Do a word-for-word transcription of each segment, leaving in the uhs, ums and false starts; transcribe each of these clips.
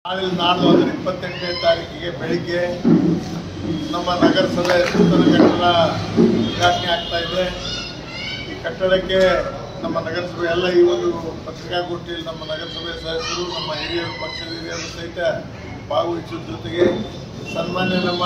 ನಾಳೆ ನಾಡ್ದು ಅಂದರೆ ಇಪ್ಪತ್ತೆಂಟನೇ ತಾರೀಕಿಗೆ ಬೆಳಿಗ್ಗೆ ನಮ್ಮ ನಗರಸಭೆ ನೂತನ ಕಟ್ಟಡ ಉದ್ಘಾಟನೆ ಆಗ್ತಾ ಇದೆ. ಈ ಕಟ್ಟಡಕ್ಕೆ ನಮ್ಮ ನಗರಸಭೆ ಎಲ್ಲ ಈ ಒಂದು ಪತ್ರಿಕಾಗೋಷ್ಠಿಯಲ್ಲಿ ನಮ್ಮ ನಗರಸಭೆ ಸದಸ್ಯರು, ನಮ್ಮ ಹಿರಿಯರು, ಪಕ್ಷದ ಹಿರಿಯರು ಸಹಿತ ಭಾಗವಹಿಸುವ ಜೊತೆಗೆ ಸನ್ಮಾನ್ಯ ನಮ್ಮ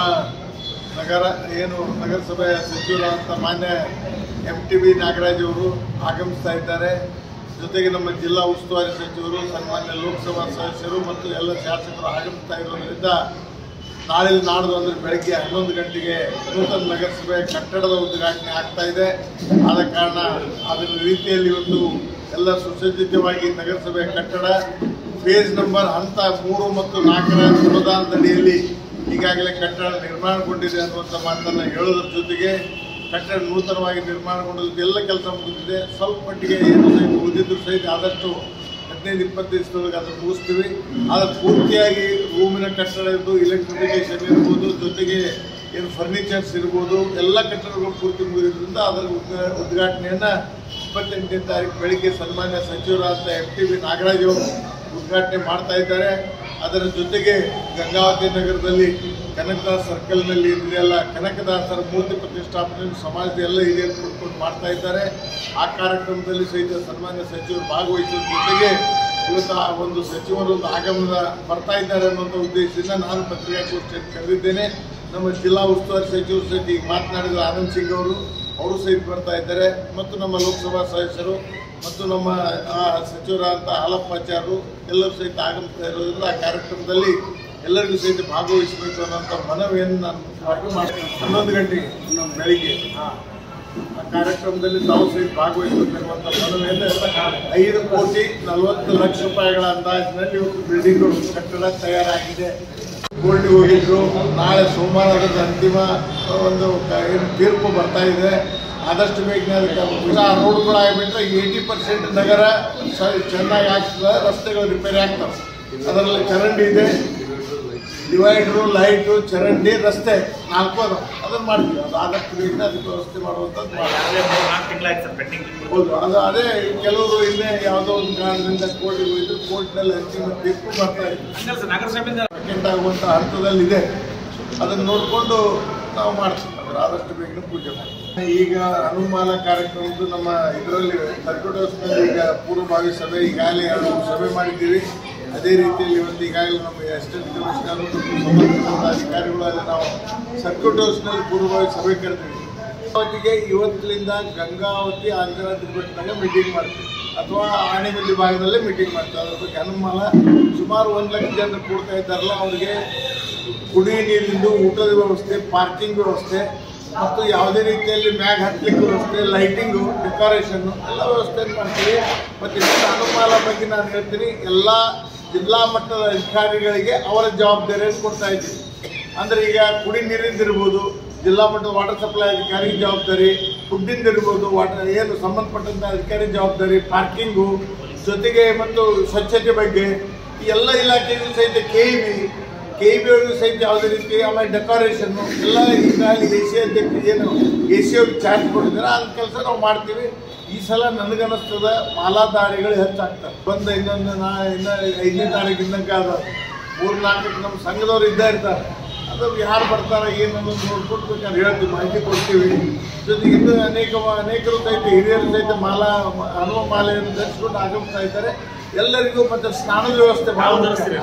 ನಗರ ಏನು ನಗರಸಭೆಯ ಸಚಿವರಾದಂಥ ಮಾನ್ಯ ಎಂ ಟಿ ಬಿ ನಾಗರಾಜ್ ಅವರು ಆಗಮಿಸ್ತಾ ಇದ್ದಾರೆ. ಜೊತೆಗೆ ನಮ್ಮ ಜಿಲ್ಲಾ ಉಸ್ತುವಾರಿ ಸಚಿವರು, ಸನ್ಮಾನ್ಯ ಲೋಕಸಭಾ ಸದಸ್ಯರು ಮತ್ತು ಎಲ್ಲ ಶಾಸಕರು ಆಗಮಿಸ್ತಾ ಇರೋದ್ರಿಂದ ನಾಳೆ ನಾಡ್ದು ಅಂದರೆ ಬೆಳಗ್ಗೆ ಹನ್ನೊಂದು ಗಂಟೆಗೆ ನೂತನ ನಗರಸಭೆ ಕಟ್ಟಡದ ಉದ್ಘಾಟನೆ ಆಗ್ತಾ ಇದೆ. ಆದ ಕಾರಣ ಅದರ ರೀತಿಯಲ್ಲಿ ಒಂದು ಎಲ್ಲ ಸುಸಜ್ಜಿತವಾಗಿ ನಗರಸಭೆ ಕಟ್ಟಡ ಫೇಸ್ ನಂಬರ್ ಹಂತ ಮೂರು ಮತ್ತು ನಾಲ್ಕರ ಅನುದಾನದಡಿಯಲ್ಲಿ ಈಗಾಗಲೇ ಕಟ್ಟಡ ನಿರ್ಮಾಣಗೊಂಡಿದೆ ಅನ್ನುವಂಥ ಮಾತನ್ನು ಹೇಳೋದ್ರ ಜೊತೆಗೆ ಕಟ್ಟಡ ನೂತನವಾಗಿ ನಿರ್ಮಾಣಗೊಂಡಿದ್ದು ಎಲ್ಲ ಕೆಲಸ ಮುಗಿದಿದೆ. ಸ್ವಲ್ಪ ಮಟ್ಟಿಗೆ ಏನು ಸಹಿತ ಉಳಿದಿದ್ರು ಸಹಿತ ಆದಷ್ಟು ಹದಿನೈದು ಇಪ್ಪತ್ತು ದಿವಸದೊಳಗೆ ಅದನ್ನು ಮುಗಿಸ್ತೀವಿ. ಆದರೆ ಪೂರ್ತಿಯಾಗಿ ರೂಮಿನ ಕಟ್ಟಡ ಇರ್ಬೋದು, ಇಲೆಕ್ಟ್ರಿಫಿಕೇಷನ್ ಇರ್ಬೋದು, ಜೊತೆಗೆ ಏನು ಫರ್ನಿಚರ್ಸ್ ಇರ್ಬೋದು, ಎಲ್ಲ ಕಟ್ಟಡಗಳು ಪೂರ್ತಿ ಮುಗಿದ್ರಿಂದ ಅದರ ಉದ್ಘಾಟನೆಯನ್ನು ಇಪ್ಪತ್ತೆಂಟನೇ ತಾರೀಕು ಬೆಳಿಗ್ಗೆ ಸನ್ಮಾನ್ಯ ಸಚಿವರಾದ ಎಂ ಟಿ ಬಿ ನಾಗರಾಜ್ ಅವರು ಉದ್ಘಾಟನೆ ಮಾಡ್ತಾ ಇದ್ದಾರೆ. ಅದರ ಜೊತೆಗೆ ಗಂಗಾವತಿ ನಗರದಲ್ಲಿ ಕನಕದಾಸ ಸರ್ಕಲ್ನಲ್ಲಿ ಇದೆಯಲ್ಲ ಕನಕದಾಸರ ಮೂರ್ತಿ ಪ್ರತಿಷ್ಠಾಪನೆ ಸಮಾಜದ ಎಲ್ಲ ಹಿರಿಯರು ಕೊಡ್ಕೊಂಡು ಮಾಡ್ತಾ ಇದ್ದಾರೆ. ಆ ಕಾರ್ಯಕ್ರಮದಲ್ಲಿ ಸಹಿತ ಸನ್ಮಾನ್ಯ ಸಚಿವರು ಭಾಗವಹಿಸುವ ಜೊತೆಗೆ ಇವತ್ತು ಆ ಒಂದು ಸಚಿವರು ಒಂದು ಆಗಮನ ಬರ್ತಾ ಇದ್ದಾರೆ ಅನ್ನುವಂಥ ಉದ್ದೇಶದಿಂದ ನಾನು ಪತ್ರಿಕಾಗೋಷ್ಠಿಯನ್ನು ಕರೆದಿದ್ದೇನೆ. ನಮ್ಮ ಜಿಲ್ಲಾ ಉಸ್ತುವಾರಿ ಸಚಿವರು ಸಹಿತ ಈಗ ಮಾತನಾಡಿದ ಆನಂದ್ ಸಿಂಗ್ ಅವರು ಅವರು ಸಹಿತ ಬರ್ತಾ ಇದ್ದಾರೆ ಮತ್ತು ನಮ್ಮ ಲೋಕಸಭಾ ಸದಸ್ಯರು ಮತ್ತು ನಮ್ಮ ಸಚಿವರಾದಂಥ ಹಾಲಪ್ಪಾಚಾರ್ಯರು ಎಲ್ಲರೂ ಸಹಿತ ಆಗಮಿಸ್ತಾ ಇರೋದ್ರಿಂದ ಆ ಕಾರ್ಯಕ್ರಮದಲ್ಲಿ ಎಲ್ಲರಿಗೂ ಸಹಿತ ಭಾಗವಹಿಸಬೇಕು ಅನ್ನೋಂಥ ಮನವಿಯನ್ನು ನಾನು ಮಾಡ್ತೀನಿ. ಹನ್ನೊಂದು ಗಂಟೆಗೆ ನಮ್ಮ ಬೆಳಿಗ್ಗೆ ಆ ಕಾರ್ಯಕ್ರಮದಲ್ಲಿ ನಾವು ಸಹಿತ ಭಾಗವಹಿಸಬೇಕನ್ನುವಂಥ ಮನವಿಯನ್ನು ಐದು ಕೋಟಿ ನಲವತ್ತು ಲಕ್ಷ ರೂಪಾಯಿಗಳ ಅಂದಾಜಿನಲ್ಲಿ ಇವತ್ತು ಬಿಲ್ಡಿಂಗ್ ಕಟ್ಟಡ ತಯಾರಾಗಿದೆ. ಕೋರ್ಟಿಗೆ ಹೋಗಿದ್ರು. ನಾಳೆ ಸೋಮವಾರದ ಅಂತಿಮ ಒಂದು ಏನು ತೀರ್ಪು ಬರ್ತಾ ಇದೆ. ಆದಷ್ಟು ಬೇಗನೆ ಅದಕ್ಕೆ ರೋಡ್ಗಳಾಗಿಬಿಟ್ರೆ ಏಯ್ಟಿ ಪರ್ಸೆಂಟ್ ನಗರ ಚೆನ್ನಾಗಿ ಆಗ್ತದೆ, ರಸ್ತೆಗಳು ರಿಪೇರಿ ಆಗ್ತವೆ. ಅದರಲ್ಲಿ ಚರಂಡಿ ಇದೆ, ಡಿವೈಡ್ರು, ಲೈಟು, ಚರಂಡಿ, ರಸ್ತೆ ನಾಲ್ಕು ಅದ ಅದನ್ನು ಮಾಡ್ತೀವಿ. ಅದು ಆದಷ್ಟು ಬೇಗನೆ ಅದಕ್ಕೆ ವ್ಯವಸ್ಥೆ ಮಾಡುವಂಥದ್ದು ಹೌದು. ಅದು ಅದೇ ಕೆಲವರು ಇನ್ನೇ ಯಾವುದೋ ಒಂದು ಕಾರಣದಿಂದ ಕೋರ್ಟಿಗೆ ಹೋಗಿದ್ರು, ಕೋರ್ಟ್ನಲ್ಲಿ ಅಂತಿಮ ತೀರ್ಪು ಬರ್ತಾ ಇದೆ, ಸೆಕೆಂಡ್ ಆಗುವಂಥ ಹಂತದಲ್ಲಿದೆ. ಅದನ್ನು ನೋಡಿಕೊಂಡು ನಾವು ಮಾಡ್ತೀವಿ. ಅದರ ಆದಷ್ಟು ಬೇಗನೆ ಪೂಜೆ ಮಾಡ್ತೀವಿ. ಈಗ ಹನುಮಾಲ ಕಾರ್ಯಕ್ರಮದ್ದು ನಮ್ಮ ಇದರಲ್ಲಿ ಸರ್ಕ್ಯೂಟ್ ಹೌಸ್ನಲ್ಲಿ ಈಗ ಪೂರ್ವಭಾವಿ ಸಭೆ ಈಗಾಗಲೇ ಎರಡು ಸಭೆ ಮಾಡಿದ್ದೀವಿ. ಅದೇ ರೀತಿಯಲ್ಲಿ ಇವತ್ತು ಈಗಾಗಲೇ ನಮ್ಮ ಅಸಿಸ್ಟೆಂಟ್ ಕಮಿಷನರ್ ಮತ್ತು ಸಂಬಂಧಪಟ್ಟ ಅಧಿಕಾರಿಗಳಲ್ಲಿ ನಾವು ಸರ್ಕ್ಯೂಟ್ ಹೌಸ್ನಲ್ಲಿ ಪೂರ್ವಭಾವಿ ಸಭೆ ಕರೆದಿದ್ದೀವಿ. ಗಂಗಾವತಿಗೆ ಇವತ್ತಿನಿಂದ ಗಂಗಾವತಿ ಆಂಜನೇಯ ಬೆಟ್ಟದಾಗ ಮೀಟಿಂಗ್ ಮಾಡ್ತೀವಿ ಅಥವಾ ಆನೆಮಲ್ಲಿ ಭಾಗದಲ್ಲೇ ಮೀಟಿಂಗ್ ಮಾಡ್ತೀವಿ. ಅದ್ರ ಬಗ್ಗೆ ಹನುಮಾಲ ಸುಮಾರು ಒಂದು ಲಕ್ಷ ಜನರು ಕೂಡ್ತಾ ಇದ್ದಾರಲ್ಲ, ಅವರಿಗೆ ಕುಡಿಯುವ ನೀರಿಂದು, ಊಟದ ವ್ಯವಸ್ಥೆ, ಪಾರ್ಕಿಂಗ್ ವ್ಯವಸ್ಥೆ ಮತ್ತು ಯಾವುದೇ ರೀತಿಯಲ್ಲಿ ಮ್ಯಾಗ್ ಹತ್ತಲಿಕ್ಕೆ ವ್ಯವಸ್ಥೆ, ಲೈಟಿಂಗು, ಡೆಕೋರೇಷನ್ನು ಎಲ್ಲ ವ್ಯವಸ್ಥೆಯನ್ನು ಮಾಡ್ತೀವಿ. ಮತ್ತು ಇನ್ನೊಂದು ಹನುಮಾಲ ಬಗ್ಗೆ ನಾನು ಹೇಳ್ತೀನಿ, ಎಲ್ಲ ಜಿಲ್ಲಾ ಮಟ್ಟದ ಅಧಿಕಾರಿಗಳಿಗೆ ಅವರ ಜವಾಬ್ದಾರಿಯನ್ನು ಕೊಡ್ತಾ ಇದ್ದೀವಿ. ಅಂದರೆ ಈಗ ಕುಡಿ ನೀರಿಂದಿರ್ಬೋದು, ಜಿಲ್ಲಾ ಮಟ್ಟದ ವಾಟರ್ ಸಪ್ಲೈ ಅಧಿಕಾರಿ ಜವಾಬ್ದಾರಿ, ಫುಡ್ಡಿಂದ ಇರ್ಬೋದು, ವಾಟರ್ ಏನು ಸಂಬಂಧಪಟ್ಟಂಥ ಅಧಿಕಾರಿ ಜವಾಬ್ದಾರಿ, ಪಾರ್ಕಿಂಗು, ಜೊತೆಗೆ ಮತ್ತು ಸ್ವಚ್ಛತೆ ಬಗ್ಗೆ ಈ ಎಲ್ಲ ಇಲಾಖೆಗೂ ಸಹಿತ K E B K E B ಅವ್ರಿಗೂ ಸಹಿತ ಯಾವುದೇ ರೀತಿ, ಆಮೇಲೆ ಡೆಕೋರೇಷನ್ನು ಎಲ್ಲ ಈಗಾಗಲೇ ಎ ಸಿ ಅಧ್ಯಕ್ಷ ಏನು ಎ ಸಿ ಅವ್ರಿಗೆ ಚಾರ್ಜ್ ಕೊಟ್ಟಿದ್ದಾರೆ, ಆ ಕೆಲಸ ನಾವು ಮಾಡ್ತೀವಿ. ಈ ಸಲ ನನಗನ್ನಿಸ್ತದ ಮಾಲಾಧಾರಿಗಳು ಹೆಚ್ಚಾಗ್ತಾರೆ. ಬಂದ ಇನ್ನೊಂದು ನಾ ಇನ್ನು ಐದನೇ ತಾರೀಕಿಂದಕ್ಕೆ ಅದ ಮೂರು ನಾಲ್ಕಕ್ಕೆ ನಮ್ಮ ಸಂಘದವ್ರು ಇದ್ದೇ ಇರ್ತಾರೆ. ಅದು ಯಾರು ಬರ್ತಾರೆ ಏನು ಅನ್ನೋದು ನೋಡ್ಬಿಟ್ಟು ಬೇಕಾದ್ರೆ ಹೇಳ್ತೀವಿ, ಮಾಹಿತಿ ಕೊಡ್ತೀವಿ. ಜೊತೆಗೆ ಇನ್ನೂ ಅನೇಕ ಅನೇಕರು ಸಹಿತ ಹಿರಿಯರು ಸಹಿತ ಮಾಲಾ ಹನುಮ ಮಾಲೆಯನ್ನು ಧರಿಸ್ಕೊಂಡು ಆಗಮಿಸ್ತಾ ಇದ್ದಾರೆ. ಎಲ್ಲರಿಗೂ ಮತ್ತೆ ಸ್ನಾನದ ವ್ಯವಸ್ಥೆ ಭಾಳ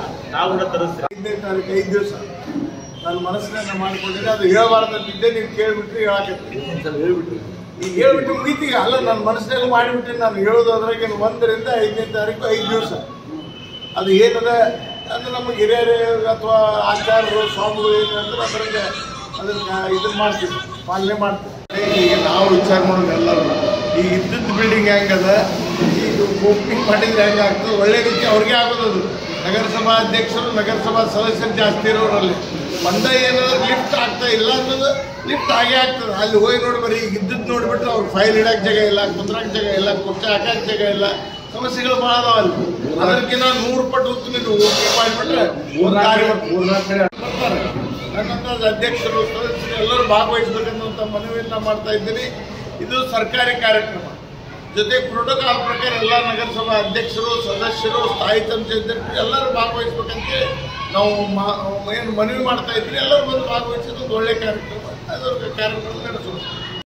ಐದನೇ ತಾರೀಕು ಐದು ದಿವಸ ನಾನು ಮನಸ್ಸಿನ ಮಾಡಿಕೊಂಡಿದ್ದೆ. ಅದು ಹೇಳಬಾರ್ದಂತಿದ್ದೆ, ನೀವು ಕೇಳಿಬಿಟ್ರಿ ಹೇಳಾಕತ್ತೀನಿ ಹೇಳ್ಬಿಟ್ರಿ ಈಗ ಹೇಳ್ಬಿಟ್ಟು ಮುಗಿತೀಗ ಅಲ್ಲ, ನನ್ನ ಮನಸ್ಸಿನಲ್ಲಿ ಮಾಡಿಬಿಟ್ಟು ನಾನು ಹೇಳೋದು ಅದ್ರಾಗ ಒಂದರಿಂದ ಐದನೇ ತಾರೀಕು ಐದು ದಿವಸ ಅದು ಏನದ ಅಂದರೆ ನಮಗೆ ಹಿರಿಯರು ಅಥವಾ ಆಚಾರ್ಯರು ಸ್ವಾಮಿಗಳು ಏನು ಅಂದ್ರೆ ಅದ್ರಾಗ ಅದನ್ನು ಇದನ್ನು ಮಾಡ್ತೀವಿ, ಪಾಲನೆ ಮಾಡ್ತೀವಿ. ಈಗ ನಾವು ವಿಚಾರ ಮಾಡೋದು ಎಲ್ಲರೂ ಈ ಇದ್ದದ್ದು ಬಿಲ್ಡಿಂಗ್ ಹೆಂಗದ, ಈಗ ಓಪನಿಂಗ್ ಮಾಡಿದ್ರೆ ಹೆಂಗೆ ಆಗ್ತದೆ, ಒಳ್ಳೆ ರೀತಿ ಅವ್ರಿಗೆ ಆಗೋದು. ನಗರಸಭಾ ಅಧ್ಯಕ್ಷರು, ನಗರಸಭಾ ಸದಸ್ಯರು ಜಾಸ್ತಿ ಇರೋರಲ್ಲಿ ಬಂದ ಏನಾದ್ರು ಲಿಫ್ಟ್ ಆಗ್ತಾ ಇಲ್ಲ ಅನ್ನೋದು ಲಿಫ್ಟ್ ಆಗೇ ಆಗ್ತದೆ. ಅಲ್ಲಿ ಹೋಗಿ ನೋಡಿ ಬರೀ ಈಗ ಇದ್ದದ್ದು ನೋಡಿಬಿಟ್ರೆ ಅವ್ರು ಫೈಲ್ ಇಡೋಕ್ಕೆ ಜಾಗ ಇಲ್ಲ, ಕುಂದ್ರಕ್ಕೆ ಜಾಗ ಇಲ್ಲ, ಕುರ್ಚಿ ಹಾಕೋಕ್ಕೆ ಜಾಗ ಇಲ್ಲ, ಸಮಸ್ಯೆಗಳು ಭಾಳ ಅದಾವಲ್ಲಿ. ಅದಕ್ಕಿಂತ ನೂರು ಪಟ್ಟು ಉತ್ತು ನೀವು ಓಕೆ ಮಾಡಿಬಿಟ್ರೆ ಬರ್ತಾರೆ. ನನ್ನಂತ ಅಧ್ಯಕ್ಷರು, ಸದಸ್ಯರು ಎಲ್ಲರೂ ಭಾಗವಹಿಸಬೇಕನ್ನುವಂಥ ಮನವಿಯನ್ನು ಮಾಡ್ತಾ ಇದ್ದೀನಿ. ಇದು ಸರ್ಕಾರಿ ಕಾರ್ಯಕ್ರಮ. ಜೊತೆಗೆ ಪ್ರೋಟೋಕಾಲ್ ಪ್ರಕಾರ ಎಲ್ಲ ನಗರಸಭಾ ಅಧ್ಯಕ್ಷರು, ಸದಸ್ಯರು, ಸ್ಥಾಯಿ ಸಮಿತಿ ಅಧ್ಯಕ್ಷರು ಎಲ್ಲರೂ ಭಾಗವಹಿಸಬೇಕಂತ ನಾವು ಏನು ಮನವಿ ಮಾಡ್ತಾ ಇದ್ರಿ ಎಲ್ಲರೂ ಬಂದು ಭಾಗವಹಿಸಿದ್ದು ಒಂದು ಒಳ್ಳೆ ಕಾರ್ಯಕ್ರಮ ಅದರ ಕಾರ್ಯಕ್ರಮ ನಡೆಸೋದು.